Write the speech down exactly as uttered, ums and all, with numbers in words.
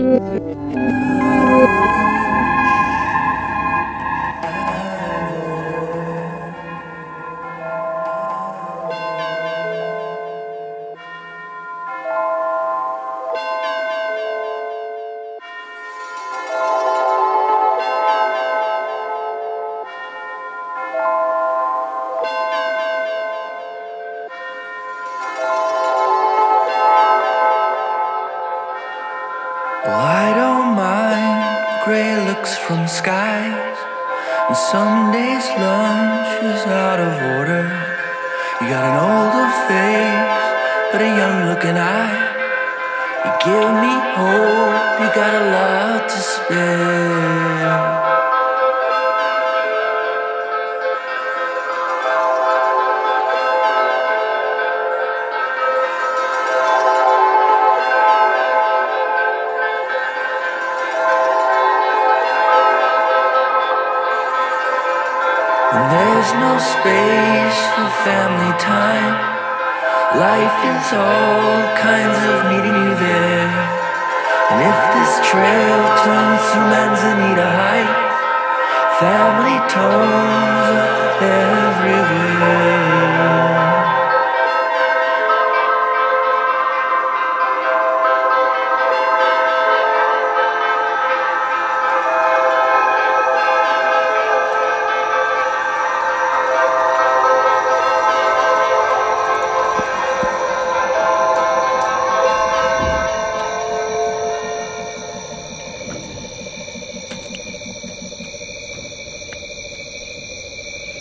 Well, I don't mind grey looks from skies, and some days lunch is out of order. You got an older face, but a young looking eye. You give me hope, you got a lot to spare. When there's no space for family time, life is all kind